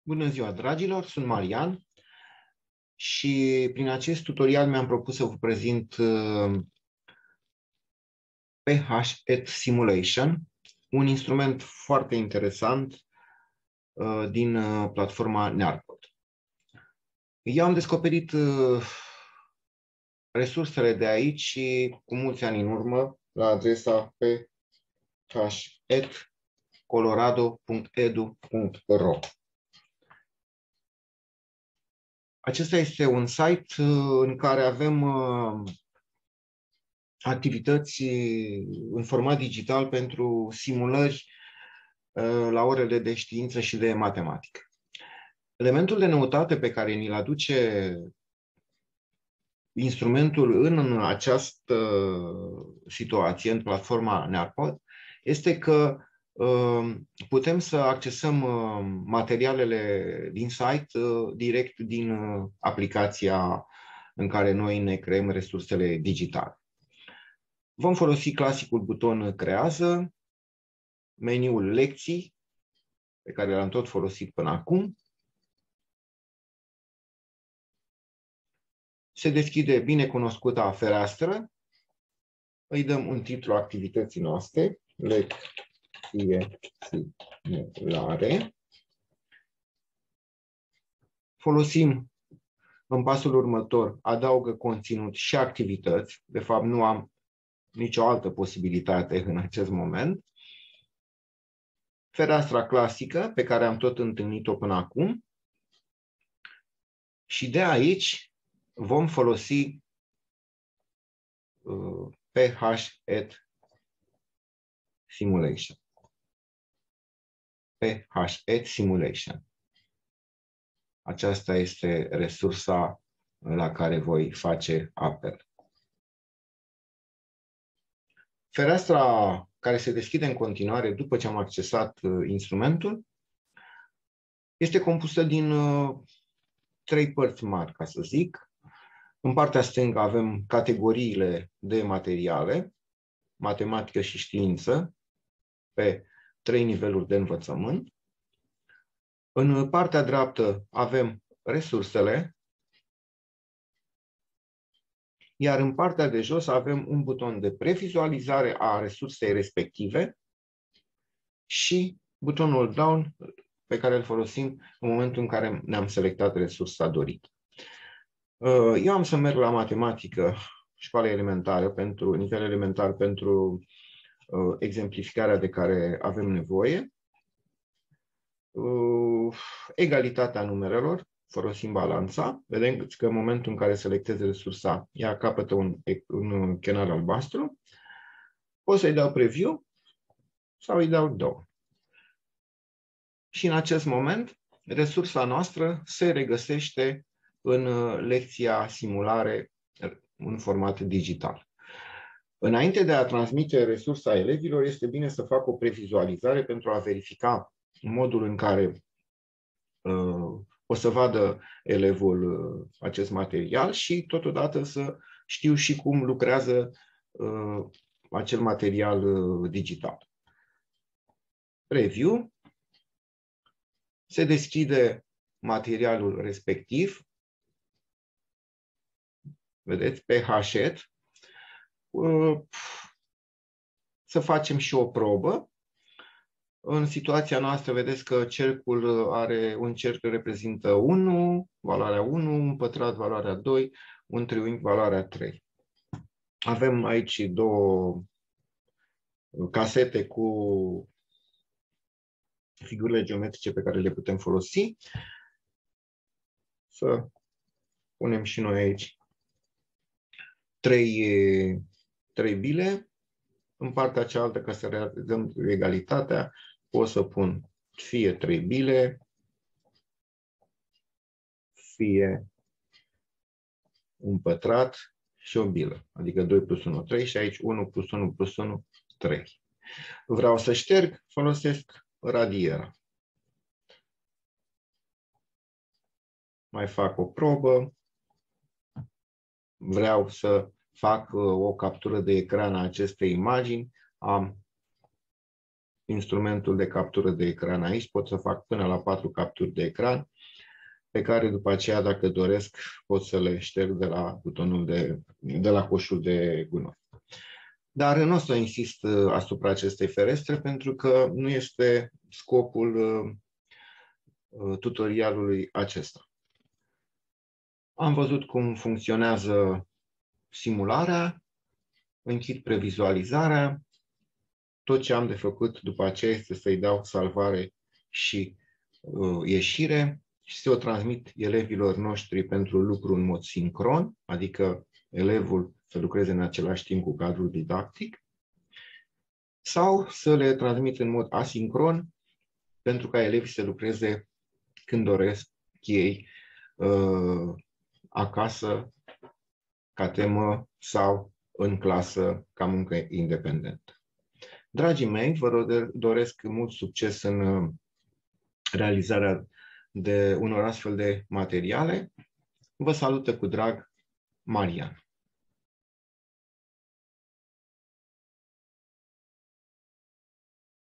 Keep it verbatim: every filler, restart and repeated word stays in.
Bună ziua, dragilor! Sunt Marian și prin acest tutorial mi-am propus să vă prezint P H et Simulation, un instrument foarte interesant din platforma Nearcod. Eu am descoperit resursele de aici și cu mulți ani în urmă la adresa p h et colorado punct e d u punct r o. Acesta este un site în care avem activități în format digital pentru simulări la orele de știință și de matematică. Elementul de noutate pe care ni-l aduce instrumentul în această situație, în platforma Nearcod, este că putem să accesăm materialele din site direct din aplicația în care noi ne creăm resursele digitale. Vom folosi clasicul buton Creează, meniul Lecții, pe care l-am tot folosit până acum. Se deschide binecunoscuta fereastră. Îi dăm un titlu activității noastre, Lecție simulare. Folosim în pasul următor, adaugă conținut și activități. De fapt, nu am nicio altă posibilitate în acest moment. Fereastra clasică, pe care am tot întâlnit-o până acum. Și de aici vom folosi uh, P H et Simulation. P H et Simulation. Aceasta este resursa la care voi face apel. Fereastra care se deschide în continuare după ce am accesat instrumentul este compusă din trei părți mari, ca să zic. În partea stângă avem categoriile de materiale, matematică și știință, pe trei niveluri de învățământ. În partea dreaptă avem resursele, iar în partea de jos avem un buton de previzualizare a resursei respective și butonul Down, pe care îl folosim în momentul în care ne-am selectat resursa dorită. Eu am să merg la matematică, școală elementară, pentru nivel elementar, pentru exemplificarea de care avem nevoie. Egalitatea numerelor, folosim balanța. Vedem că în momentul în care selectez resursa, ea capătă un, un chenar albastru. O să-i dau preview sau îi dau două. Și în acest moment, resursa noastră se regăsește în lecția simulare în format digital. Înainte de a transmite resursa elevilor, este bine să fac o previzualizare pentru a verifica modul în care uh, o să vadă elevul uh, acest material și totodată să știu și cum lucrează uh, acel material uh, digital. Preview. Se deschide materialul respectiv. Vedeți, P H et. Uh, să facem și o probă. În situația noastră, vedeți că cercul are, un cerc reprezintă unu, valoarea unu, un pătrat, valoarea doi, un triunghi, valoarea trei. Avem aici două casete cu figurile geometrice pe care le putem folosi. Să punem și noi aici trei, trei bile. În partea cealaltă, ca să realizăm egalitatea, pot să pun fie trei bile, fie un pătrat și o bilă. Adică doi plus unu, trei și aici unu plus unu plus unu, trei. Vreau să șterg, folosesc radiera. Mai fac o probă. Vreau să fac o captură de ecran a acestei imagini. Am instrumentul de captură de ecran aici, pot să fac până la patru capturi de ecran, pe care după aceea, dacă doresc, pot să le șterg de la butonul de, de la coșul de gunoi. Dar nu o să insist asupra acestei ferestre, pentru că nu este scopul tutorialului acesta. Am văzut cum funcționează simularea, închid previzualizarea. Tot ce am de făcut după aceea este să-i dau salvare și uh, ieșire și să o transmit elevilor noștri pentru lucru în mod sincron, adică elevul să lucreze în același timp cu cadrul didactic, sau să le transmit în mod asincron pentru ca elevii să lucreze când doresc ei uh, acasă, ca temă sau în clasă, ca muncă independentă. Dragii mei, vă doresc mult succes în realizarea de unor astfel de materiale. Vă salută cu drag Marian.